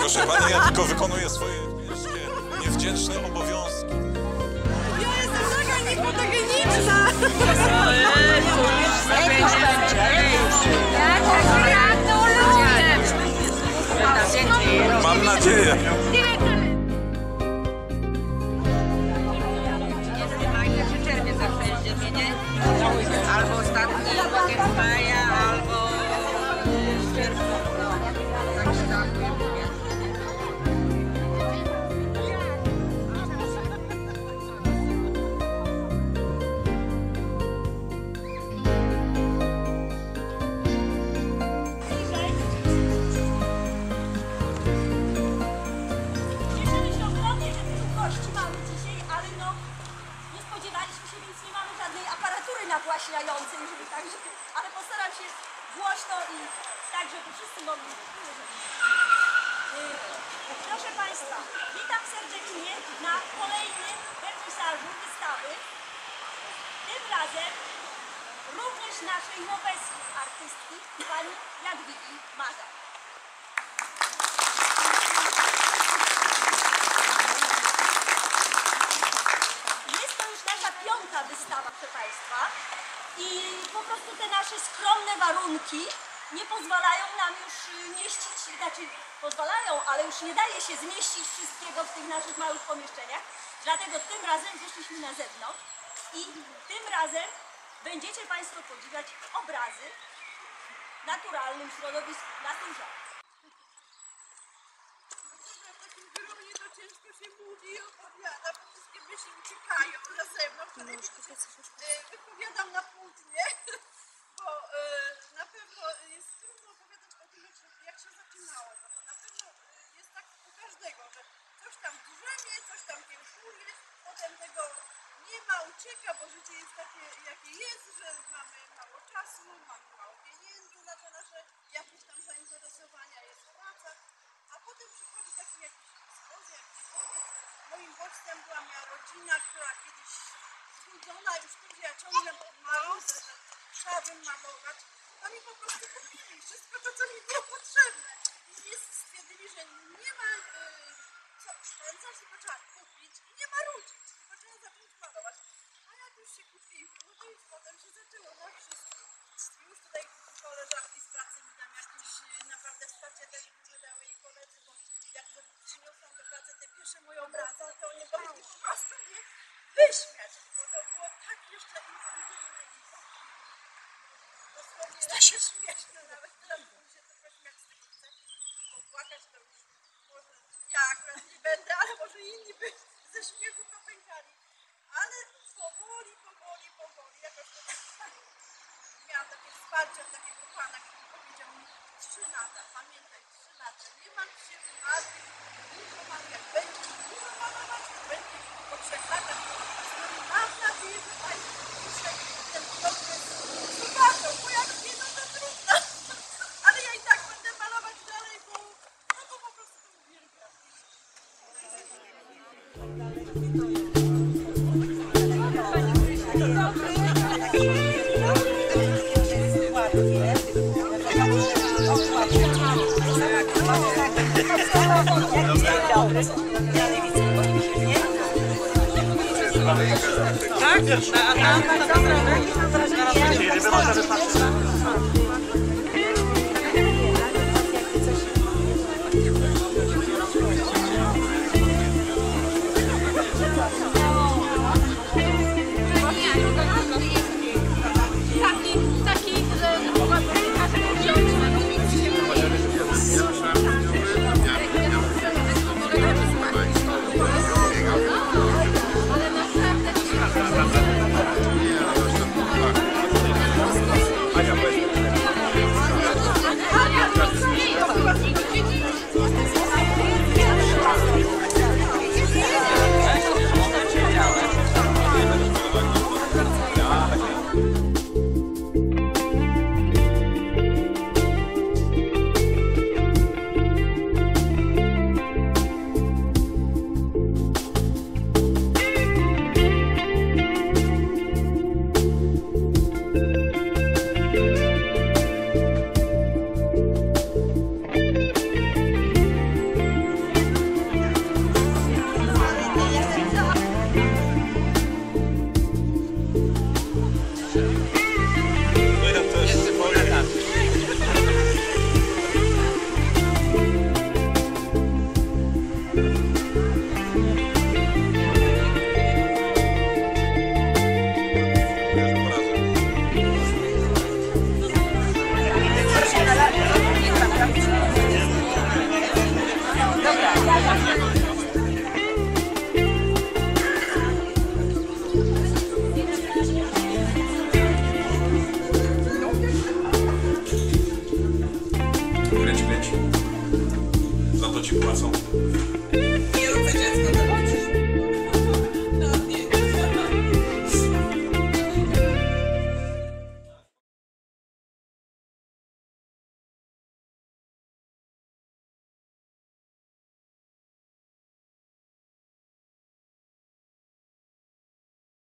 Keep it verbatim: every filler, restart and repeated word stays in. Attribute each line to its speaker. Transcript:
Speaker 1: Proszę pani, ja tylko wykonuję swoje niewdzięczne obowiązki.
Speaker 2: Ja jestem taka niefotogeniczna!
Speaker 1: Mam nadzieję.
Speaker 3: Albo ostatni maja, albo
Speaker 4: nagłaśniającej, żeby tak, żeby, ale postaram się głośno i tak, żeby wszyscy mogli. Proszę Państwa, witam serdecznie na kolejnym wernisażu wystawy. Tym razem również naszej łobeskiej artystki, pani Jadwigi Mazan. Piąta wystawa, proszę Państwa, i po prostu te nasze skromne warunki nie pozwalają nam już mieścić, znaczy pozwalają, ale już nie daje się zmieścić wszystkiego w tych naszych małych pomieszczeniach, dlatego tym razem wyszliśmy na zewnątrz i tym razem będziecie Państwo podziwiać obrazy w naturalnym środowisku, w naturze.
Speaker 2: W takim gronie to ciężko się mówi i opowiada, bo wszystkie myśli uciekają na zewnątrz. Wypowiadam na płótnie, bo na pewno jest trudno opowiadać o tym, jak się zaczynało, bo to na pewno jest tak u każdego, że coś tam drzemie, coś tam kiełkuje, potem tego nie ma, ucieka, bo życie jest takie, jakie jest, że mamy mało czasu, mamy mało pieniędzy na te nasze jakieś tam zainteresowania, jest praca, a potem przychodzi taki jakiś eksplozja, jakiś powiedz. Moim bodźcem była moja rodzina, która kiedyś zbudzona już tym, że ja ciągle marudzę, że trzeba wymalować, to mi po prostu kupili wszystko to, co mi było potrzebne. I jest, stwierdzili, że nie ma yy, co oszczędzać, tylko trzeba kupić i nie marudzić, tylko trzeba zacząć malować. A jak już się kupiło, no to już potem się zaczęło na wszystkim. Już tutaj koleżanki z pracy mi tam jakieś naprawdę wsparcie też dały jej koledzy, bo jak przyniosłam do pracy te pierwsze moje obrazy, to oni mogli po prostu mnie wyśmiać, bo to było tak jeszcze intensywne i dosłownie się śmieszne nawet. Teraz bym się trochę śmiać z tego chce, bo płakać to już może ja akurat nie będę, ale może inni by ze śmiechu popękali. Ale powoli, powoli, powoli, jakoś to tak miałam takie wsparcie od takiego pana, który powiedział mi trzy lata, pamiętaj, trzy lata, nie martw się, martw, dużo mam, jak będzie dużo malować, to będzie po trzech latach. Mam nadzieję, że Państwo dzisiaj ten progres zobaczą, bo jak nie, no to trudno. Ale ja i tak będę malować dalej, bo, no bo po prostu to uwielbiam.
Speaker 3: tak? A tam na stronę? Żeby można wypatrzeć.
Speaker 1: Za to ci płacą.